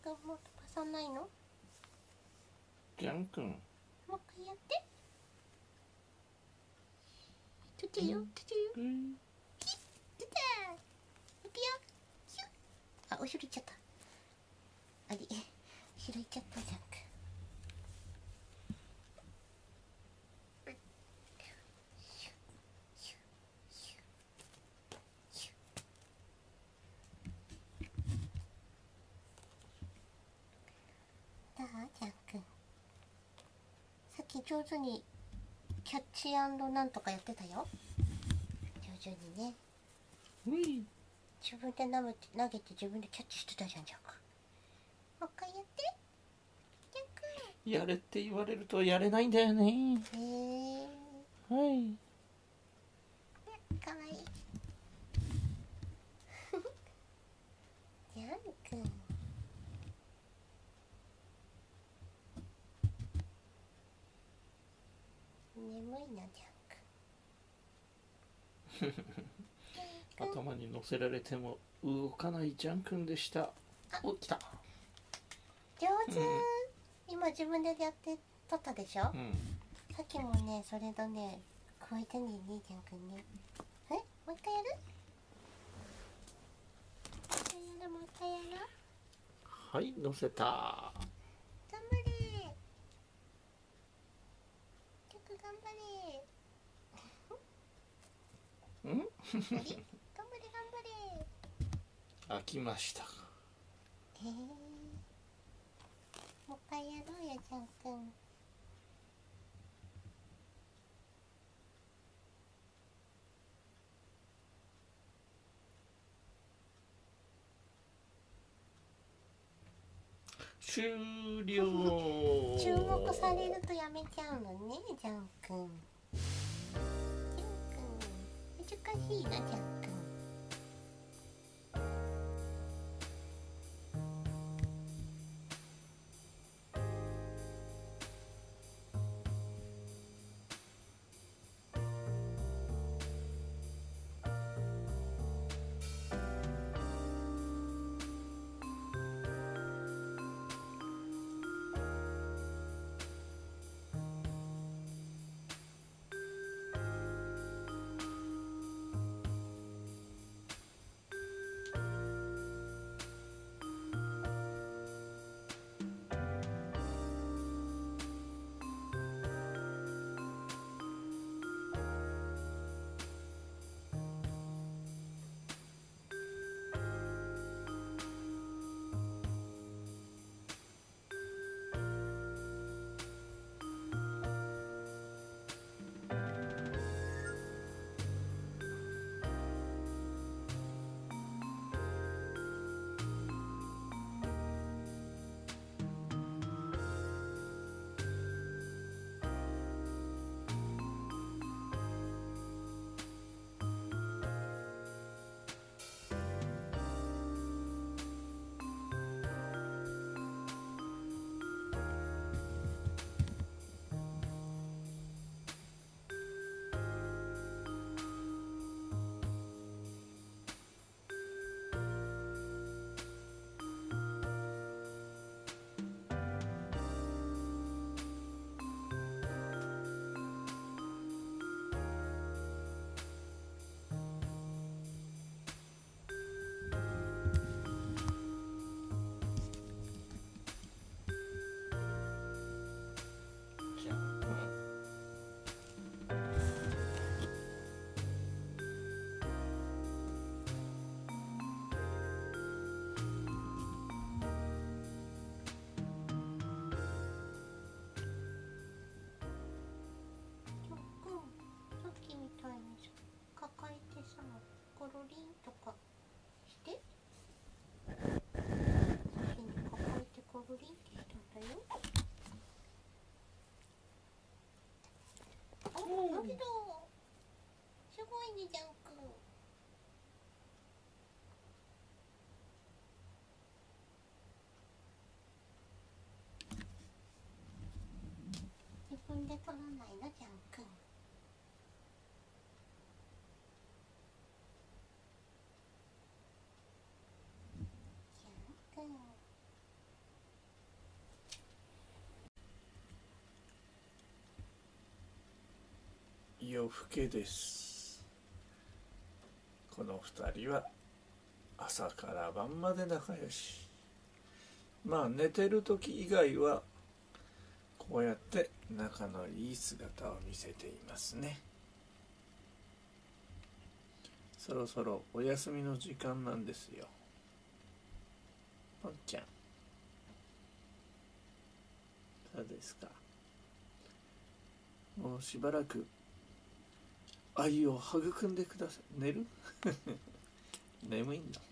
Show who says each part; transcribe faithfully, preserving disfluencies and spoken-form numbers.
Speaker 1: くんもう飛ばさないの？
Speaker 2: ジャン君、
Speaker 1: もう一回やって。出てよ、出てよ。
Speaker 2: うん、
Speaker 1: 出た。いくよ。シュッ。あ、後ろ行っちゃった。あれ、後ろ行っちゃったじゃんく。どうジャンくん。さっき上手にキャッチ&なんとかやってたよ。上手にね。
Speaker 2: うい、
Speaker 1: 自分で投げて投げて自分でキャッチしてたじゃんジャンくん。もう一回やってジャンくん。
Speaker 2: やれって言われるとやれないんだよね。
Speaker 1: へえー、
Speaker 2: はい。
Speaker 1: かわいい。ジャンくん。眠いなジャンくん。
Speaker 2: 頭に乗せられても動かないジャン君でした。お、来た。
Speaker 1: 上手、
Speaker 2: うん、
Speaker 1: 今自分でやって撮ったでしょ、
Speaker 2: うん、
Speaker 1: さっきもねそれとね加えたんだよねジャンくんね。え、もう一回やる？もう一回やる、もう一回やる。
Speaker 2: はい、乗せた。
Speaker 1: 頑張れジャンくん、頑張れ。
Speaker 2: うん、
Speaker 1: あれ頑張れ頑張れ。
Speaker 2: 飽きました。
Speaker 1: へえ、もう一回やろうよジャンくん。
Speaker 2: 終了。
Speaker 1: 注目されるとやめちゃうのねジャンくん。ジャンくん難しいなジャンくん。コロリンとかして先に抱えてコロリンってしたんだよ。あ、だけどすごいねジャンくん。自分で取らないのジャンくん。ジャンくん。
Speaker 3: 夜更けです。この二人は朝から晩まで仲良し。まあ寝てる時以外はこうやって仲のいい姿を見せていますね。そろそろお休みの時間なんですよ。ポンちゃん、そうですか。もうしばらく愛を育んでください。寝る眠いんだ。